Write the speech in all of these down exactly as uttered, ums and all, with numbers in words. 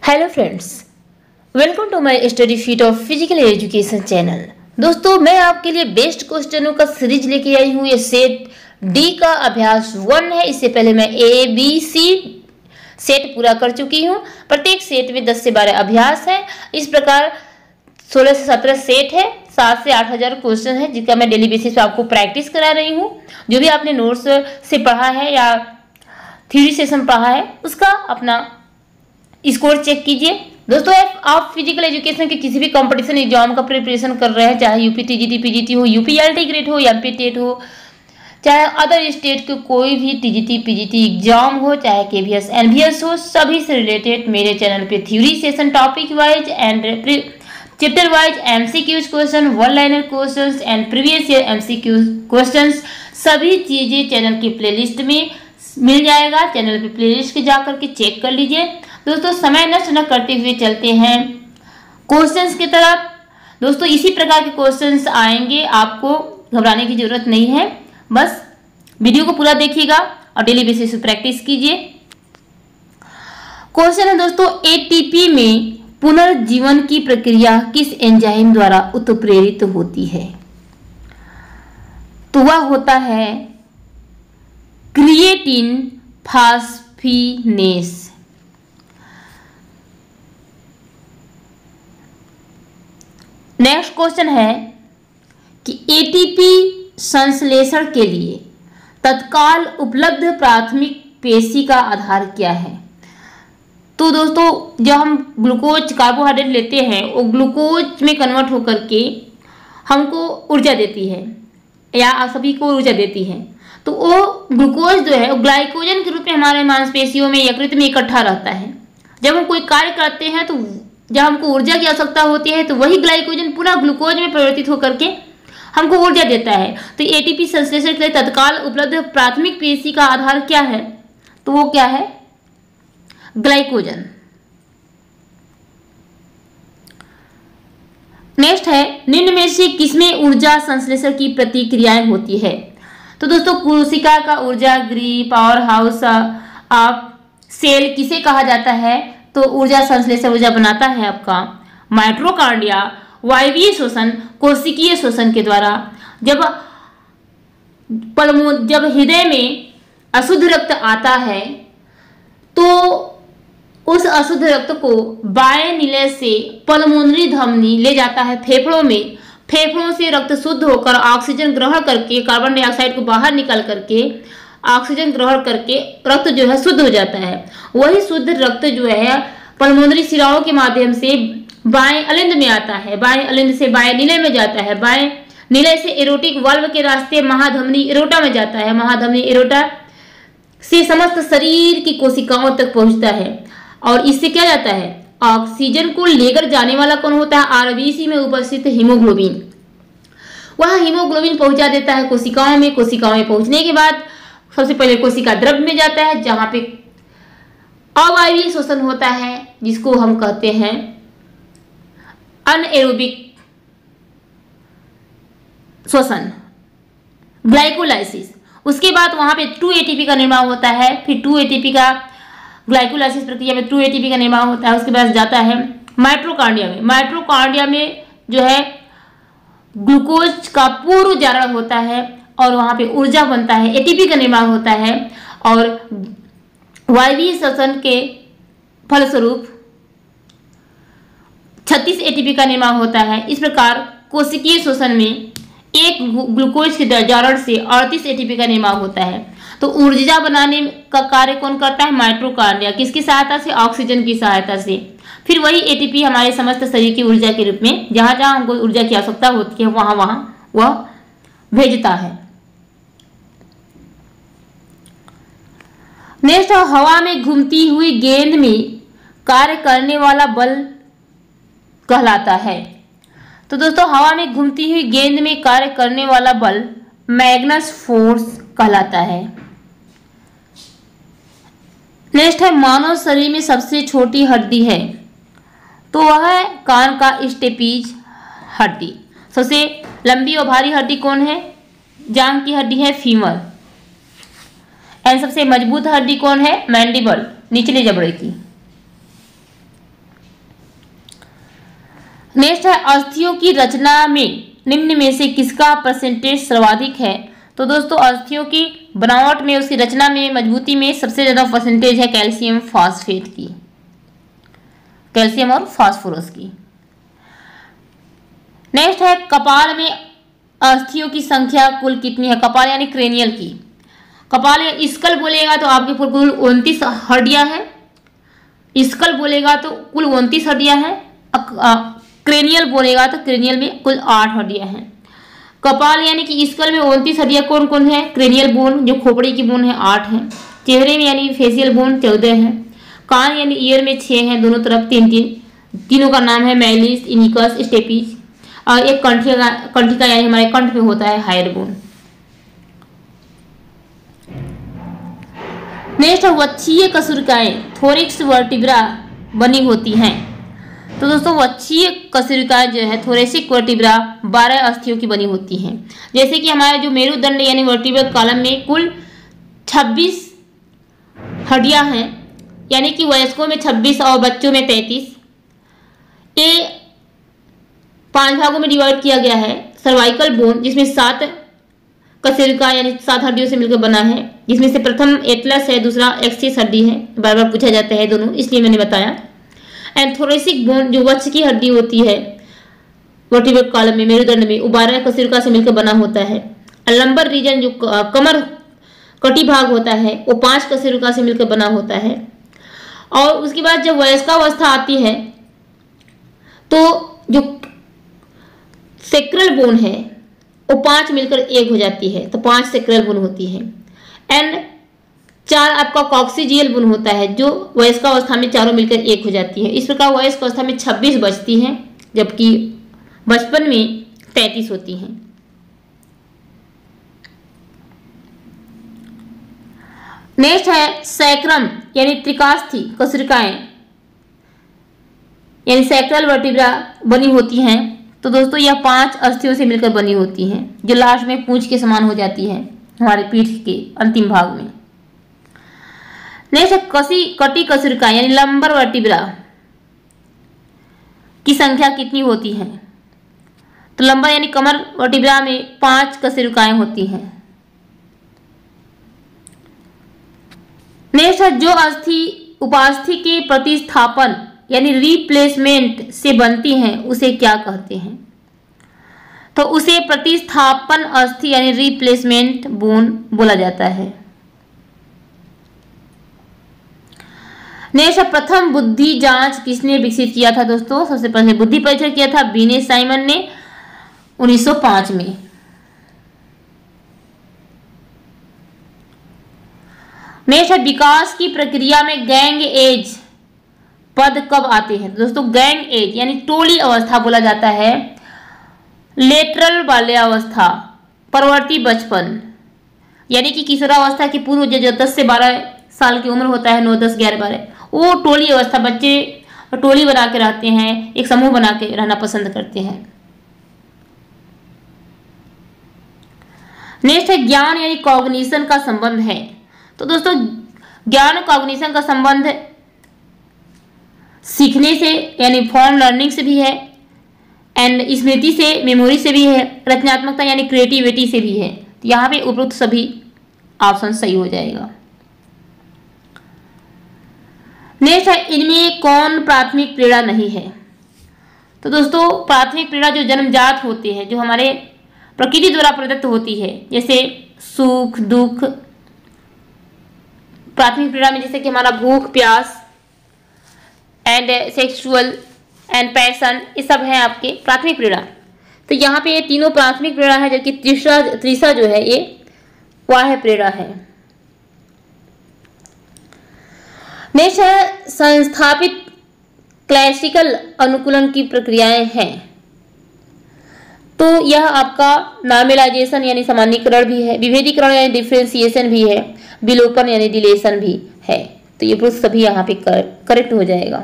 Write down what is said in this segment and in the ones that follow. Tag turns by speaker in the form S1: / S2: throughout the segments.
S1: Hello friends, welcome to my study sheet of physical education channel. दोस्तों, मैं आपके लिए बेस्ट क्वेश्चनों का सीरीज लेके आई हूँ। ये सेट डी का अभ्यास वन है। इससे पहले मैं ए बी सी सेट पूरा कर चुकी हूँ। प्रत्येक सेट में दस से बारह अभ्यास है। इस प्रकार सोलह से सत्रह सेट है। सात से आठ हजार क्वेश्चन है, जिसका मैं डेली बेसिस पे आपको प्रैक्टिस करा रही हूँ। जो भी आपने नोट्स से पढ़ा है या थ्योरी सेशन पढ़ा है, उसका अपना स्कोर चेक कीजिए। दोस्तों, आप फिजिकल एजुकेशन के किसी भी कंपटीशन एग्जाम का प्रिपरेशन कर रहे हैं, चाहे यूपी टीजीटी पीजीटी हो, यूपीएलटी ग्रेड हो, एमपी टेट हो, चाहे अदर स्टेट के कोई भी टीजीटी पीजीटी एग्जाम हो, चाहे केवीएस एनवीएस हो, सभी से रिलेटेड मेरे चैनल पे theory session, topic wise and chapter wise MCQs question, one liner questions and previous year MCQs questions, सभी चीजें चैनल की प्लेलिस्ट में मिल जाएगा। चैनल पे प्लेलिस्ट के जाकर के चेक कर लीजिए। दोस्तों, समय नष्ट न करते हुए चलते हैं क्वेश्चंस की तरफ। दोस्तों, इसी प्रकार के क्वेश्चंस आएंगे, आपको घबराने की जरूरत नहीं है। बस वीडियो को पूरा देखिएगा और डेली बेसिस पे प्रैक्टिस कीजिए। क्वेश्चन है दोस्तों, एटीपी में पुनर्जीवन की प्रक्रिया किस एंजाइम द्वारा उत्प्रेरित होती है? तो वह होता है क्रिएटिन फास्फिनेस। नेक्स्ट क्वेश्चन है कि एटीपी संश्लेषण के लिए तत्काल उपलब्ध प्राथमिक पेशी का आधार क्या है? तो दोस्तों, जब हम ग्लूकोज कार्बोहाइड्रेट लेते हैं, वो ग्लूकोज में कन्वर्ट होकर के हमको ऊर्जा देती है या सभी को ऊर्जा देती है। तो वो ग्लूकोज जो है वो ग्लाइकोजन के रूप में हमारे मांसपेशियों में, यकृत में इकट्ठा रहता है। जब हम कोई कार्य करते हैं तो जब हमको ऊर्जा की आवश्यकता होती है, तो वही ग्लाइकोजन पूरा ग्लूकोज में परिवर्तित होकर के हमको ऊर्जा देता है। तो एटीपी संश्लेषण के लिए तत्काल उपलब्ध प्राथमिक पेशी का आधार क्या है? तो वो क्या है? ग्लाइकोजन। नेक्स्ट है, निम्न में से किसमें ऊर्जा संश्लेषण की प्रतिक्रियाएं होती है? तो दोस्तों, कोशिका का ऊर्जा गृह, पावर हाउस ऑफ सेल किसे कहा जाता है? तो ऊर्जा संश्लेषण ऊर्जा बनाता है आपका माइटोकॉन्ड्रिया। वायवीय शोषण कोशिकीय शोषण के द्वारा। जब पलमो जब हृदय में अशुद्ध रक्त आता है, तो उस अशुद्ध रक्त को बाएं निलय से पल्मोनरी धमनी ले जाता है फेफड़ों में। फेफड़ों से रक्त शुद्ध होकर ऑक्सीजन ग्रहण करके कार्बन डाइऑक्साइड को बाहर निकाल करके ऑक्सीजन ग्रहण करके रक्त जो है शुद्ध हो जाता है। वही शुद्ध रक्त जो है पल्मोनरी शिराओं के माध्यम से बाएं अलिंद में आता है, बाएं अलिंद से बाएं निलय में जाता है, बाएं निलय से एरोटिक वाल्व के रास्ते महाधमनी एरोटा में जाता है, महाधमनी एरोटा से समस्त शरीर की कोशिकाओं तक पहुंचता है। और इससे क्या जाता है? ऑक्सीजन को लेकर जाने वाला कौन होता है? आरबीसी में उपस्थित हीमोग्लोबिन। वह हीमोग्लोबिन पहुंचा देता है कोशिकाओं में। कोशिकाओं में पहुंचने के बाद सबसे पहले कोशिका द्रव में जाता है, जहां पे अवायवीय शोषण होता है, जिसको हम कहते हैं अनएरोबिक शोषण, ग्लाइकोलाइसिस। उसके बाद वहां पे टू एटीपी का निर्माण होता है। फिर टू एटीपी का ग्लाइकोलाइसिस प्रक्रिया में टू एटीपी का निर्माण होता है। उसके बाद जाता है माइटोकॉन्ड्रिया में। माइटोकॉन्ड्रिया में जो है ग्लूकोज का पूर्व जारण होता है और वहां पे ऊर्जा बनता है, एटीपी का निर्माण होता है और वायवीय शोषण के फलस्वरूप छत्तीस एटीपी का निर्माण होता है। इस प्रकार कोशिकीय शोषण में एक ग्लूकोज के जारण से अड़तीस एटीपी का निर्माण होता है। तो ऊर्जा बनाने का कार्य कौन करता है? माइटोकॉन्ड्रिया। किसकी सहायता से? ऑक्सीजन की सहायता से। फिर वही एटीपी हमारे समस्त शरीर की ऊर्जा के रूप में, जहां जहां हमको ऊर्जा की आवश्यकता होती है, वहां वहां वह भेजता है। नेक्स्ट, हवा में घूमती हुई गेंद में कार्य करने वाला बल कहलाता है। तो दोस्तों, हवा में घूमती हुई गेंद में कार्य करने वाला बल मैग्नस फोर्स कहलाता है। नेक्स्ट है, मानव शरीर में सबसे छोटी हड्डी है, तो वह है कान का स्टेपीज हड्डी। सबसे लंबी और भारी हड्डी कौन है? जांघ की हड्डी है फीमर। एंड सबसे मजबूत हड्डी कौन है? मैंडिबल, निचले जबड़े की। नेक्स्ट है अस्थियों की रचना में निम्न में से किसका परसेंटेज सर्वाधिक है। तो दोस्तों अस्थियों की बनावट में, उसकी रचना में, मजबूती में सबसे ज्यादा परसेंटेज है कैल्शियम फॉस्फेट की, कैल्शियम और फास्फोरस की। नेक्स्ट है कपाल में अस्थियों की संख्या कुल कितनी है। कपाल यानी क्रेनियल की, कपाल या स्कल बोलेगा तो आपके कुल उनतीस हड्डियां हैं, स्कल बोलेगा तो कुल उनतीस हड्डियां हैं, क्रेनियल बोलेगा तो क्रेनियल में कुल आठ हड्डियां हैं। कपाल यानी कि स्कल में उनतीस हड्डियां कौन कौन है। क्रेनियल बोन जो खोपड़ी की बोन है आठ है, चेहरे में यानी फेशियल बोन चौदह है, कान यानी ईयर में छह है, दोनों तरफ तीन तीन, तीनों का नाम है मैलिस, इनिकस, स्टेपिस, और एक कंठिका, कंठिका यानी हमारे कंठ पे होता है हायर बोन। नेक्स्ट वक्षीय कशेरुकाएं थोरैक्स वर्टिब्रा बनी होती हैं। तो दोस्तों वक्षीय कशेरुकाएं जो है थोरैसिक वर्टिब्रा बारह अस्थियों की बनी होती हैं। जैसे कि हमारे जो मेरुदंड यानी वर्टिब्रल कॉलम में कुल छब्बीस हड्डियां हैं, यानी कि वयस्कों में छब्बीस और बच्चों में तैंतीस। ये पांच भागों में डिवाइड किया गया है। सर्वाइकल बोन जिसमें सात कशेरुका यानी सात हड्डियों से मिलकर बना है, जिसमें से प्रथम एटलस है, दूसरा एक्सिस हड्डी है, बार बार पूछा जाता है दोनों, इसलिए मैंने बताया। एंड थोरैसिक बोन जो वक्ष की हड्डी होती है वर्टिब्रल कॉलम में, मेरुदंड में, वो बारह कशेरुका से मिलकर बना होता है। लंबर रीजन जो कमर कटी भाग होता है वो पांच कशेरुका से मिलकर बना होता है। और उसके बाद जब वयस्कावस्था आती है तो जो सेक्रल बोन है वो पांच मिलकर एक हो जाती है, तो पांच सेक्रल बोन होती है। एंड चार आपका कॉक्सिजियल बोन होता है जो वयस्कावस्था में चारों मिलकर एक हो जाती है। इस प्रकार वयस्कावस्था में छब्बीस बचती हैं, जबकि बचपन में तैंतीस होती हैं। नेक्स्ट है सैक्रम यानी त्रिकास्थी कशेरुकाएं यानी सैक्रल वर्टिब्रा बनी होती हैं। तो दोस्तों यह पांच अस्थियों से मिलकर बनी होती हैं, जो लास्ट में पूंछ के समान हो जाती है हमारे पीठ के अंतिम भाग में। नेक्स्ट है कसी कटी कशेरुकाएं यानी लंबर वर्टिब्रा की संख्या कितनी होती है। तो लंबर यानी कमर वर्टिब्रा में पांच कशेरुकाएं होती हैं। नेक्स्ट है जो अस्थि उपास्थि के प्रतिस्थापन यानी रिप्लेसमेंट से बनती हैं उसे क्या कहते हैं। तो उसे प्रतिस्थापन अस्थि यानी रिप्लेसमेंट बोन बोला जाता है। नेक्स्ट प्रथम बुद्धि जांच किसने विकसित किया था। दोस्तों सबसे पहले बुद्धि परीक्षण किया था बीने साइमन ने उन्नीस सौ पाँच में। नेक्स्ट है विकास की प्रक्रिया में गैंग एज पद कब आते हैं। दोस्तों गैंग एज यानी टोली अवस्था बोला जाता है, लेटरल बाल्यावस्था, परवर्ती बचपन यानी कि किशोरावस्था की पूर्व जो दस से बारह साल की उम्र होता है, नौ दस ग्यारह बारह, वो टोली अवस्था, बच्चे टोली बना के रहते हैं, एक समूह बना के रहना पसंद करते हैं। नेक्स्ट है ज्ञान यानी कॉग्निशन का संबंध है। तो दोस्तों ज्ञान और कॉग्निशन का संबंध सीखने से यानी फॉर्म लर्निंग से भी है, एंड स्मृति से, मेमोरी से भी है, रचनात्मकता यानी क्रिएटिविटी से भी है। तो यहाँ पे उपरोक्त सभी ऑप्शन सही हो जाएगा। नेक्स्ट है इनमें कौन प्राथमिक प्रेरणा नहीं है। तो दोस्तों प्राथमिक प्रेरणा जो जन्मजात होती है, जो हमारे प्रकृति द्वारा प्रदत्त होती है, जैसे सुख दुख, प्राथमिक प्रेरणा में जैसे कि हमारा भूख प्यास एंड सेक्सुअल एंड पैशन, ये सब है आपके प्राथमिक प्रेरणा। तो यहाँ पे ये तीनों प्राथमिक प्रेरणा है, जबकि तीसरा तीसरा जो है ये बाह्य प्रेरणा है। नेक्स्ट है संस्थापित क्लासिकल अनुकूलन की प्रक्रियाएं हैं। तो यह आपका नॉर्मलाइजेशन यानी सामान्यीकरण भी है, विभेदीकरण यानी डिफरेंशिएशन भी है, विलोपन यानी डिलेशन भी है। तो ये प्रूफ सभी यहाँ पे करेक्ट हो जाएगा।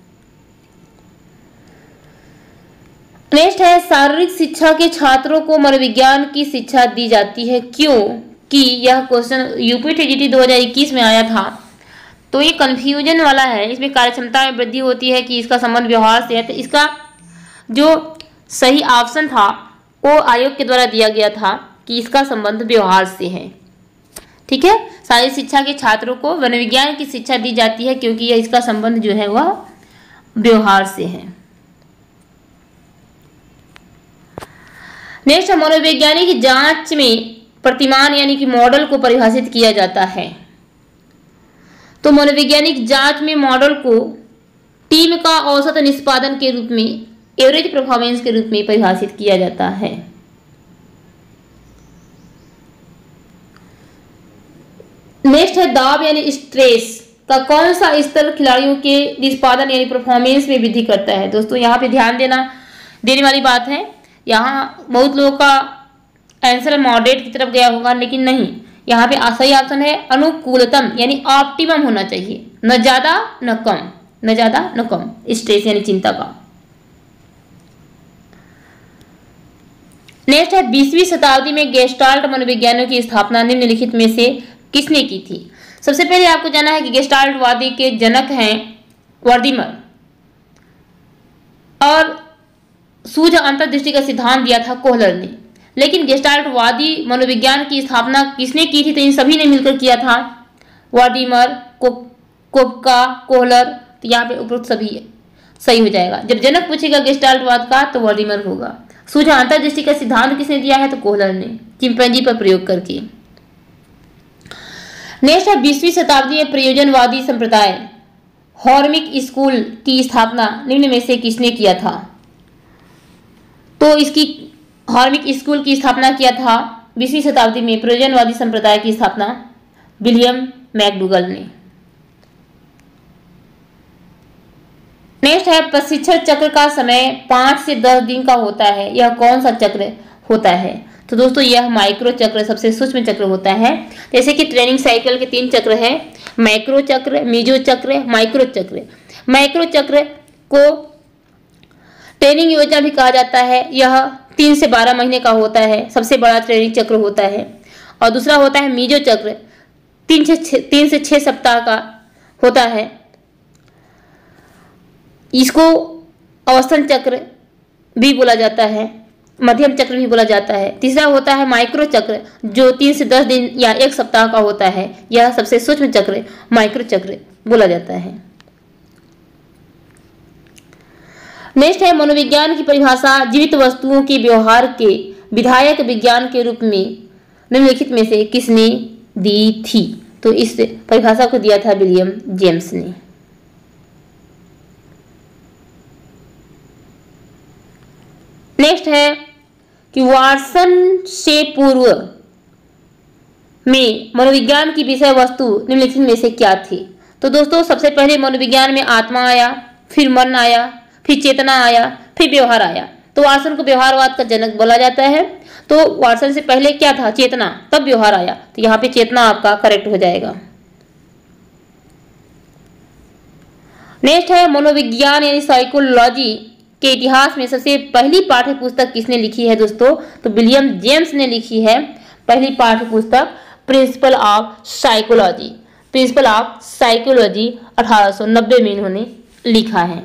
S1: नेक्स्ट है शारीरिक शिक्षा के छात्रों को मनोविज्ञान की शिक्षा दी जाती है, क्यों कि यह क्वेश्चन यूपी टीजीटी दो हज़ार इक्कीस में आया था। तो ये कंफ्यूजन वाला है, इसमें कार्यक्षमता में वृद्धि होती है कि इसका संबंध व्यवहार से है। तो इसका जो सही ऑप्शन था वो आयोग के द्वारा दिया गया था कि इसका संबंध व्यवहार से है। ठीक है, शारीरिक शिक्षा के छात्रों को मनोविज्ञान की शिक्षा दी जाती है क्योंकि यह इसका संबंध जो है वह व्यवहार से है। नेक्स्ट, मनोवैज्ञानिक जांच में प्रतिमान यानी कि मॉडल को परिभाषित किया जाता है। तो मनोवैज्ञानिक जांच में मॉडल को टीम का औसत निष्पादन के रूप में, एवरेज परफॉर्मेंस के रूप में परिभाषित किया जाता है। नेक्स्ट है दाब यानी स्ट्रेस का कौन सा स्तर खिलाड़ियों के निष्पादन यानी परफॉर्मेंस में वृद्धि करता है। दोस्तों यहाँ पे ध्यान देना देने वाली बात है, यहाँ बहुत लोगों का आंसर मॉडरेट की तरफ गया होगा, लेकिन नहीं, यहाँ पे सही ऑप्शन है अनुकूलतम यानी ऑप्टिमम होना चाहिए, न ज्यादा न कम, न ज्यादा न कम स्ट्रेस यानी चिंता का। नेक्स्ट है बीसवीं शताब्दी में गेस्टाल्ट मनोविज्ञानों की स्थापना निम्नलिखित में से किसने की थी। सबसे पहले आपको जानना है कि गेस्टाल्टवादी के जनक हैं वर्दीमर, और सूझ अंतर्दृष्टि का सिद्धांत दिया था कोहलर ने। लेकिन गेस्टाल्टवादी मनोविज्ञान की स्थापना किसने की थी, तो इन सभी ने मिलकर किया था, वर्दीमर, कोपका, कोहलर। तो यहाँ पे उपरोक्त सभी सही हो जाएगा। जब जनक पूछेगा गेस्टाल्टवाद का तो वर्दीमर होगा। सूझ अंतर्दृष्टि का सिद्धांत किसने दिया है, तो कोहलर ने, चिंपैंजी पर प्रयोग करके। नेक्स्ट है बीसवीं शताब्दी में प्रयोजनवादी संप्रदाय हॉर्मिक स्कूल की स्थापना निम्न में से किसने किया था। तो इसकी हॉर्मिक स्कूल की स्थापना किया था बीसवीं शताब्दी में प्रयोजनवादी संप्रदाय की स्थापना विलियम मैकडूगल ने। नेक्स्ट है प्रशिक्षण चक्र का समय पांच से दस दिन का होता है, यह कौन सा चक्र होता है। तो दोस्तों यह माइक्रो चक्र सबसे सूक्ष्म चक्र होता है। जैसे कि ट्रेनिंग साइकिल के तीन चक्र है, मैक्रो चक्र, मीजो चक्र, माइक्रो चक्र। माइक्रो चक्र को ट्रेनिंग योजना भी कहा जाता है, यह तीन से बारह महीने का होता है, सबसे बड़ा ट्रेनिंग चक्र होता है। और दूसरा होता है मीजो चक्र, तीन से तीन से छह सप्ताह का होता है, इसको अवस्थन चक्र भी बोला जाता है, मध्यम चक्र भी बोला जाता है। तीसरा होता है माइक्रो चक्र जो तीन से दस दिन या एक सप्ताह का होता है, यह सबसे सूक्ष्म चक्र माइक्रो चक्र बोला जाता है। नेक्स्ट है मनोविज्ञान की परिभाषा जीवित वस्तुओं के व्यवहार के विधायक विज्ञान के रूप में निम्नलिखित में से किसने दी थी। तो इस परिभाषा को दिया था विलियम जेम्स ने। नेक्स्ट है कि वाटसन से पूर्व में मनोविज्ञान की विषय वस्तु निम्नलिखित में से क्या थी। तो दोस्तों सबसे पहले मनोविज्ञान में आत्मा आया, फिर मन आया, फिर चेतना आया, फिर व्यवहार आया। तो वाटसन को व्यवहारवाद का जनक बोला जाता है। तो वाटसन से पहले क्या था, चेतना, तब व्यवहार आया। तो यहाँ पे चेतना आपका करेक्ट हो जाएगा। नेक्स्ट है मनोविज्ञान यानी साइकोलॉजी के इतिहास में सबसे पहली पाठ्य पुस्तक किसने लिखी है दोस्तों। तो विलियम जेम्स ने लिखी है पहली पाठ्य पुस्तक principle of psychology. Principle of psychology अठारह सौ नब्बे में इन्होंने लिखा है।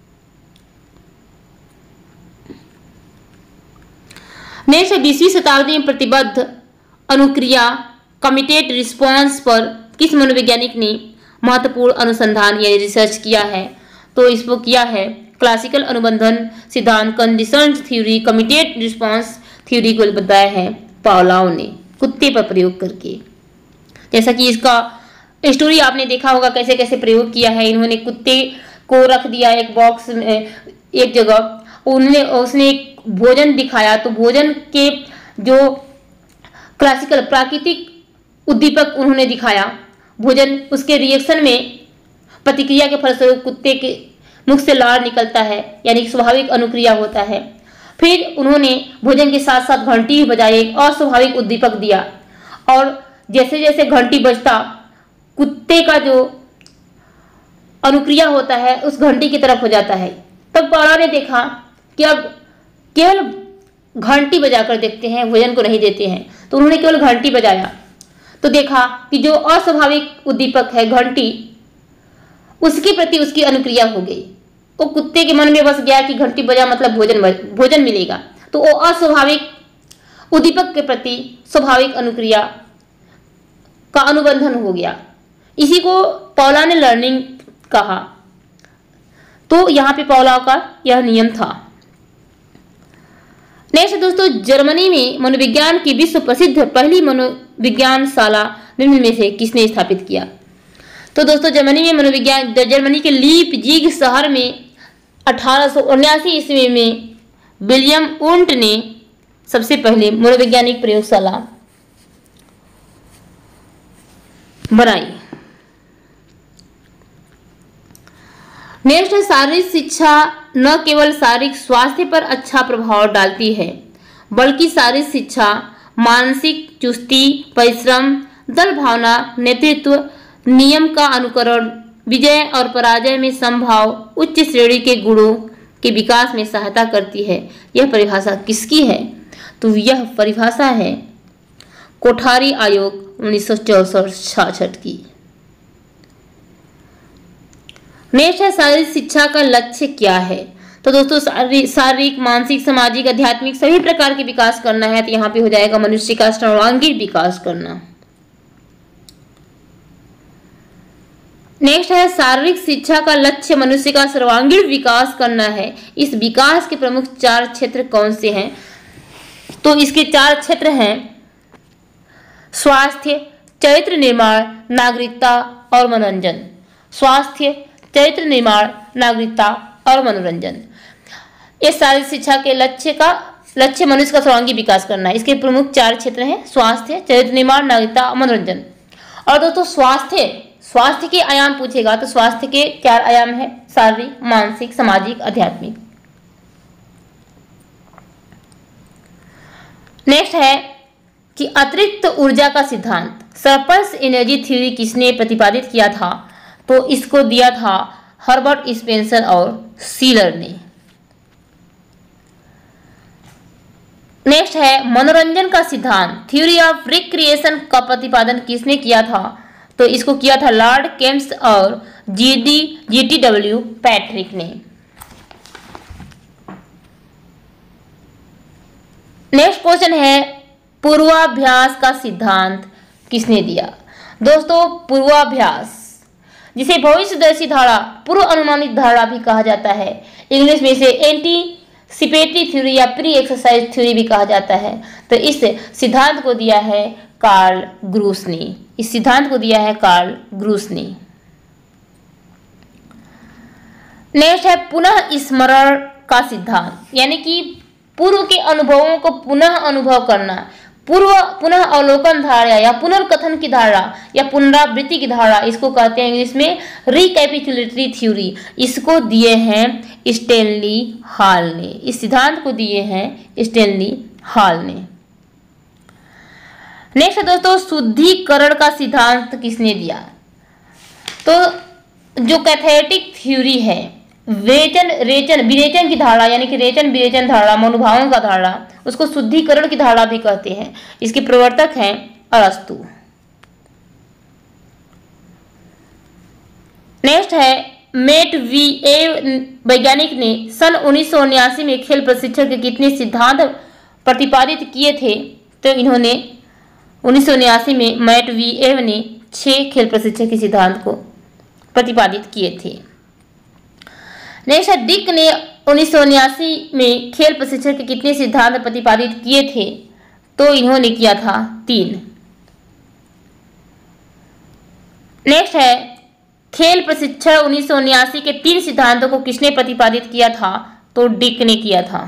S1: नेक्स्ट बीसवीं शताब्दी में प्रतिबद्ध अनुक्रिया कमिटेड रिस्पॉन्स पर किस मनोवैज्ञानिक ने महत्वपूर्ण अनुसंधान या रिसर्च किया है। तो इसको किया है क्लासिकल अनुबंधन सिद्धांत conditioned theory committed response theory को बताया है पावलोव ने कुत्ते पर प्रयोग करके। जैसा कि इसका स्टोरी आपने देखा होगा कैसे कैसे प्रयोग किया है। इन्होंने कुत्ते को रख दिया एक बॉक्स में एक जगह, उन्होंने उसने एक भोजन दिखाया, तो भोजन के जो क्लासिकल प्राकृतिक उद्दीपक उन्होंने दिखाया, भोजन उसके रिएक्शन में प्रतिक्रिया के फलस्वरूप कुत्ते के मुख से लार निकलता है, यानी स्वाभाविक अनुक्रिया होता है। फिर उन्होंने भोजन के साथ साथ घंटी भी बजाई, एक अस्वाभाविक उद्दीपक दिया, और जैसे जैसे घंटी बजता कुत्ते का जो अनुक्रिया होता है उस घंटी की तरफ हो जाता है। तब पावलोव ने देखा कि अब केवल घंटी बजाकर देखते हैं, भोजन को नहीं देते हैं। तो उन्होंने केवल घंटी बजाया तो देखा कि जो अस्वाभाविक उद्दीपक है घंटी, उसके प्रति उसकी अनुक्रिया हो गई, वो कुत्ते के मन में बस गया कि घंटी बजा मतलब भोजन भोजन मिलेगा, तो वो अस्वाभाविक उद्दीपक के प्रति स्वाभाविक अनुक्रिया का अनुबंधन हो गया। इसी को पॉला ने लर्निंग कहा। तो यहाँ पे पॉला का यह नियम था। नेक्स्ट दोस्तों, जर्मनी में मनोविज्ञान की विश्व प्रसिद्ध पहली मनोविज्ञान शाला निम्न में से किसने स्थापित किया? तो दोस्तों, जर्मनी में मनोविज्ञान जर्मनी के लीपजिग शहर में अठारह सौ उन्यासी ईस्वी में विलियम वुंट ने सबसे पहले मनोवैज्ञानिक प्रयोगशाला बनाई। नेक्स्ट है, शारीरिक शिक्षा न केवल शारीरिक स्वास्थ्य पर अच्छा प्रभाव डालती है, बल्कि शारीरिक शिक्षा मानसिक चुस्ती, परिश्रम, दल भावना, नेतृत्व, नियम का अनुकरण, विजय और पराजय में संभाव, उच्च श्रेणी के गुणों के विकास में सहायता करती है। यह परिभाषा किसकी है? तो यह परिभाषा है कोठारी आयोग उन्नीस सौ चौसठ छियासठ की। नेक्स्ट है, शारीरिक शिक्षा का लक्ष्य क्या है? तो दोस्तों, शारीरिक, मानसिक, सामाजिक, आध्यात्मिक सभी प्रकार के विकास करना है। तो यहाँ पे हो जाएगा मनुष्य का सर्वांगीण विकास करना। नेक्स्ट है, शारीरिक शिक्षा का लक्ष्य मनुष्य का सर्वांगीण विकास करना है। इस विकास के प्रमुख चार क्षेत्र कौन से हैं? तो इसके चार क्षेत्र हैं स्वास्थ्य, चरित्र निर्माण, नागरिकता और मनोरंजन। स्वास्थ्य, चरित्र निर्माण, नागरिकता और मनोरंजन। इस शारीरिक शिक्षा के लक्ष्य का लक्ष्य मनुष्य का सर्वांगीण विकास करना है। इसके प्रमुख चार क्षेत्र हैं स्वास्थ्य, चरित्र निर्माण, नागरिकता और मनोरंजन। और दोस्तों, स्वास्थ्य स्वास्थ्य के आयाम पूछेगा तो स्वास्थ्य के चार आयाम है, शारीरिक, मानसिक, सामाजिक, आध्यात्मिक। नेक्स्ट है कि अतिरिक्त ऊर्जा का सिद्धांत, सरप्लस एनर्जी थ्योरी किसने प्रतिपादित किया था? तो इसको दिया था हर्बर्ट स्पेंसर और सीलर ने। नेक्स्ट है मनोरंजन का सिद्धांत, थ्योरी ऑफ रिक्रिएशन का प्रतिपादन किसने किया था? तो इसको किया था लॉर्ड केम्स और जीडी जीटी डब्ल्यू पैट्रिक ने। नेक्स्ट क्वेश्चन है पूर्वाभ्यास का सिद्धांत किसने दिया? दोस्तों, पूर्वाभ्यास जिसे भविष्यदर्शी धारणा, पूर्व अनुमानित धारणा भी कहा जाता है, इंग्लिश में इसे एंटीसिपेटरी थ्योरी या प्री एक्सरसाइज थ्योरी भी कहा जाता है। तो इस सिद्धांत को दिया है कार्ल ग्रूस ने। इस सिद्धांत को दिया है कार्ल ग्रूस ने। नेक्स्ट है पुनः स्मरण का सिद्धांत, यानी कि पूर्व के अनुभवों को पुनः अनुभव करना, पूर्व पुनः अवलोकन धारणा या पुनर्कथन की धारणा या पुनरावृत्ति की धारणा, इसको कहते हैं इंग्लिश में रिकैपिचुलेटरी थ्योरी। इसको दिए हैं स्टैनली हॉल ने। इस सिद्धांत को दिए हैं स्टैनली हॉल ने। नेक्स्ट दोस्तों, शुद्धिकरण का सिद्धांत किसने दिया? तो जो कैथेटिक थ्योरी है, वेचन रेचन विरेचन की धारणा, यानी कि रेचन विरेचन धारणा, मनोभावों का धारणा, उसको शुद्धिकरण की धारणा भी कहते हैं। इसके प्रवर्तक हैं अरस्तु। नेक्स्ट है मेट वी ए वैज्ञानिक ने सन उन्नीस सौ उन्यासी में खेल प्रशिक्षण के कितने सिद्धांत प्रतिपादित किए थे? तो इन्होंने उन्नीस सौ उन्यासी में मैट वी एव ने छह खेल प्रशिक्षण के सिद्धांत को प्रतिपादित किए थे। नेक्स्ट डिक ने उन्नीस सौ उन्यासी में खेल प्रशिक्षण के कितने सिद्धांत प्रतिपादित किए थे? तो इन्होंने किया था तीन। नेक्स्ट है खेल प्रशिक्षण उन्नीस सौ उन्यासी के तीन सिद्धांतों को किसने प्रतिपादित किया था? तो डिक ने किया था।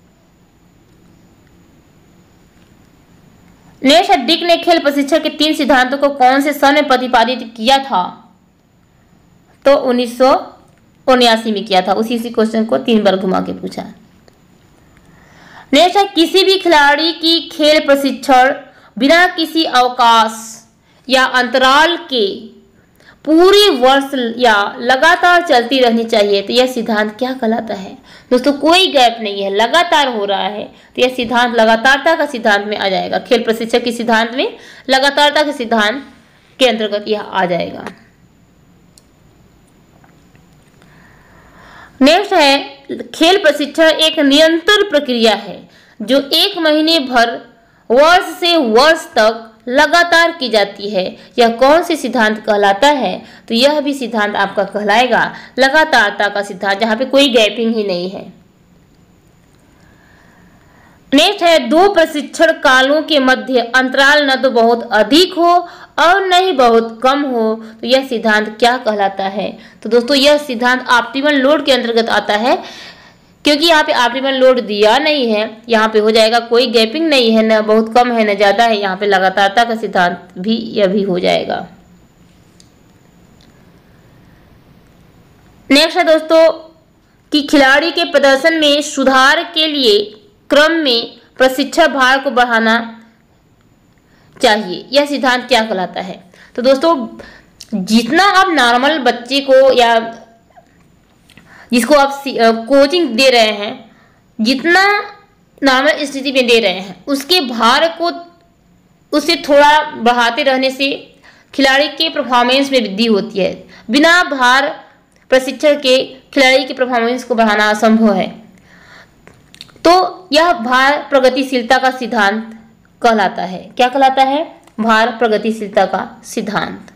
S1: नेक्स्ट डिक ने खेल प्रशिक्षण के तीन सिद्धांतों को कौन से सन में प्रतिपादित किया था? तो उन्नीस सौ उन्यासी में किया था। उसी इसी क्वेश्चन को तीन बार घुमा के पूछा। नेक्स्ट है किसी भी खिलाड़ी की खेल प्रशिक्षण बिना किसी अवकाश या अंतराल के पूरे वर्ष या लगातार चलती रहनी चाहिए। तो यह सिद्धांत क्या कहलाता है? दोस्तों, कोई गैप नहीं है, लगातार हो रहा है, तो यह सिद्धांत लगातारता का सिद्धांत में आ जाएगा। खेल प्रशिक्षक के सिद्धांत में लगातारता के सिद्धांत के अंतर्गत यह आ जाएगा। नेक्स्ट है खेल प्रशिक्षण एक निरंतर प्रक्रिया है जो एक महीने भर वर्ष से वर्ष तक लगातार की जाती है। यह कौन सी सिद्धांत कहलाता है? तो यह भी सिद्धांत आपका कहलाएगा लगातारता का सिद्धांत, जहां पे कोई गैपिंग ही नहीं है। नेक्स्ट है दो प्रशिक्षण कालों के मध्य अंतराल न तो बहुत अधिक हो और न ही बहुत कम हो, तो यह सिद्धांत क्या कहलाता है? तो दोस्तों यह सिद्धांत ऑप्टिमल लोड के अंतर्गत आता है, क्योंकि यहाँ पे ऑप्टिमल लोड दिया नहीं है, यहाँ पे हो जाएगा कोई गैपिंग नहीं है, न बहुत कम है न ज्यादा है, यहाँ पे लगातारता का सिद्धांत भी यह भी हो जाएगा। नेक्स्ट है दोस्तों कि खिलाड़ी के प्रदर्शन में सुधार के लिए क्रम में प्रशिक्षण भार को बढ़ाना चाहिए, यह सिद्धांत क्या कहलाता है? तो दोस्तों जितना आप नॉर्मल बच्चे को या जिसको आप कोचिंग दे रहे हैं, जितना नॉर्मल स्थिति में दे रहे हैं, उसके भार को उससे थोड़ा बढ़ाते रहने से खिलाड़ी के परफॉर्मेंस में वृद्धि होती है। बिना भार प्रशिक्षण के खिलाड़ी के परफॉर्मेंस को बढ़ाना असंभव है। तो यह भार प्रगतिशीलता का सिद्धांत कहलाता है। क्या कहलाता है? भार प्रगतिशीलता का सिद्धांत।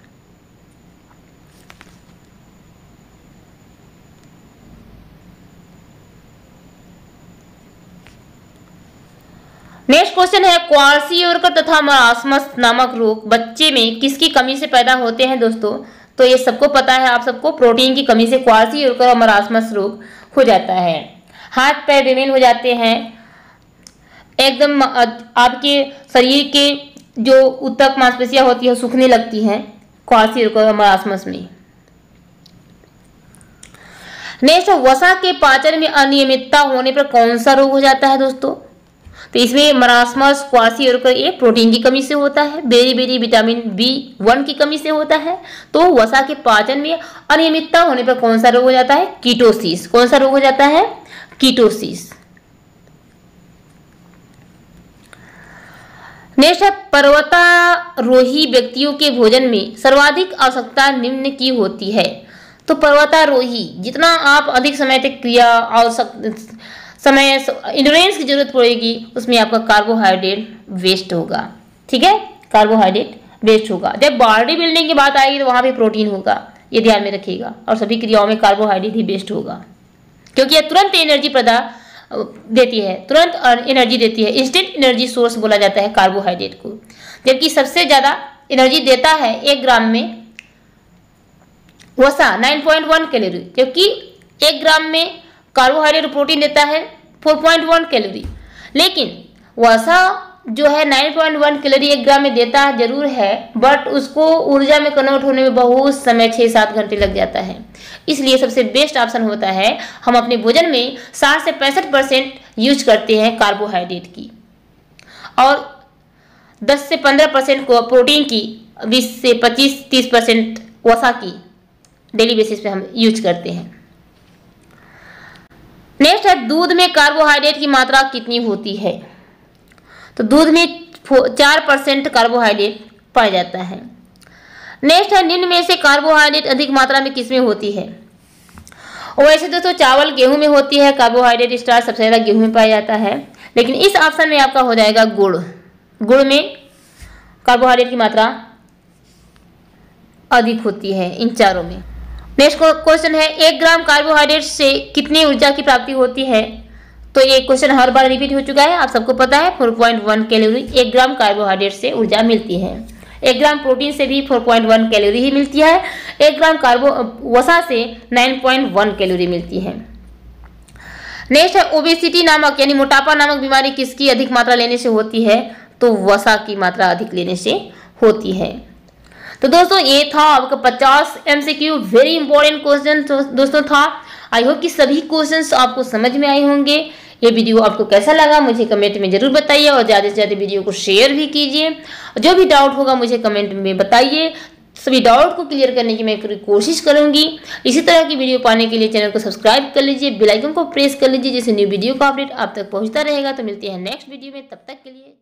S1: नेक्स्ट क्वेश्चन है क्वार्सियोरकर तथा मरासमस नामक रोग बच्चे में किसकी कमी से पैदा होते हैं? दोस्तों तो ये सबको पता है, आप सबको प्रोटीन की कमी से क्वार्सियोरकर और मरासमस रोग हो जाता है। हाथ पैर बेमेल हो जाते हैं, एकदम आपके शरीर के जो उत्तक मांसपेशियां होती है सूखने लगती हैं क्वार्सियोरकर और मरासमस में। नेक्स्ट वसा के पाचन में अनियमितता होने पर कौन सा रोग हो जाता है? दोस्तों तो इसमें मरासमस क्वार्सियोरकर ये प्रोटीन की कमी से होता है, beri beri vitamin B one की कमी से होता है। तो वसा के पाचन में अनियमितता होने पर कौन सा रोग हो जाता है? कीटोसिस। कौन सा रोग हो जाता है? कीटोसिस। नेक्स्ट है पर्वतारोही व्यक्तियों के भोजन में सर्वाधिक आवश्यकता निम्न की होती है। तो पर्वतारोही जितना आप अधिक समय तक क्रिया आवश्यक समय इंडोरेंस की जरूरत पड़ेगी, उसमें आपका कार्बोहाइड्रेट वेस्ट होगा। ठीक है, कार्बोहाइड्रेट वेस्ट होगा। जब बॉडी बिल्डिंग की बात आएगी तो वहां पे प्रोटीन होगा, ये ध्यान में रखिएगा। और सभी क्रियाओं में कार्बोहाइड्रेट ही वेस्ट होगा, क्योंकि यह तुरंत एनर्जी प्रदान देती है, तुरंत एनर्जी देती है। इंस्टेंट एनर्जी सोर्स बोला जाता है कार्बोहाइड्रेट को। जबकि सबसे ज्यादा एनर्जी देता है एक ग्राम में वसा नौ पॉइंट एक कैलोरी, जबकि एक ग्राम में कार्बोहाइड्रेट प्रोटीन देता है चार पॉइंट एक कैलोरी। लेकिन वसा जो है नौ पॉइंट एक कैलोरी एक ग्राम में देता जरूर है, बट उसको ऊर्जा में कन्वर्ट होने में बहुत समय छः सात घंटे लग जाता है। इसलिए सबसे बेस्ट ऑप्शन होता है हम अपने भोजन में साठ से पैंसठ परसेंट यूज करते हैं कार्बोहाइड्रेट की, और दस से पंद्रह परसेंट को प्रोटीन की, बीस से पच्चीस तीस परसेंट वसा की डेली बेसिस पे हम यूज करते हैं। नेक्स्ट है दूध में कार्बोहाइड्रेट की मात्रा कितनी होती है? तो दूध में चार परसेंट कार्बोहाइड्रेट पाया जाता है। नेक्स्ट है निम्न में से कार्बोहाइड्रेट अधिक मात्रा में किसमें होती है? और वैसे दोस्तों चावल गेहूं में होती है कार्बोहाइड्रेट, स्टार्च सबसे ज्यादा गेहूं में पाया जाता है। लेकिन इस ऑप्शन में आपका हो जाएगा गुड़। गुड़ में कार्बोहाइड्रेट की मात्रा अधिक होती है इन चारों में। नेक्स्ट क्वेश्चन है एक ग्राम कार्बोहाइड्रेट से कितनी ऊर्जा की प्राप्ति होती है? तो ये क्वेश्चन हर बार रिपीट हो चुका है, आप सबको पता है चार पॉइंट एक कैलोरी एक ग्राम कार्बोहाइड्रेट से ऊर्जा मिलती है। एक ग्राम प्रोटीन से भी चार पॉइंट एक कैलोरी ही मिलती है। एक ग्राम कार्बो वसा से नौ पॉइंट एक कैलोरी मिलती है। नेक्स्ट है ओबेसिटी नामक यानी मोटापा नामक बीमारी किसकी अधिक मात्रा लेने से होती है? तो वसा की मात्रा अधिक लेने से होती है। तो दोस्तों ये था आपका पचास एमसीक्यू वेरी इंपॉर्टेंट क्वेश्चन दोस्तों था। आई होप कि सभी क्वेश्चंस आपको समझ में आए होंगे। ये वीडियो आपको कैसा लगा मुझे कमेंट में जरूर बताइए, और ज़्यादा से ज़्यादा वीडियो को शेयर भी कीजिए। जो भी डाउट होगा मुझे कमेंट में बताइए, सभी डाउट को क्लियर करने की मैं पूरी कोशिश करूंगी। इसी तरह की वीडियो पाने के लिए चैनल को सब्सक्राइब कर लीजिए, बेल आइकन को प्रेस कर लीजिए, जिससे न्यू वीडियो का अपडेट आप तक पहुंचता रहेगा। तो मिलते हैं नेक्स्ट वीडियो में, तब तक के लिए।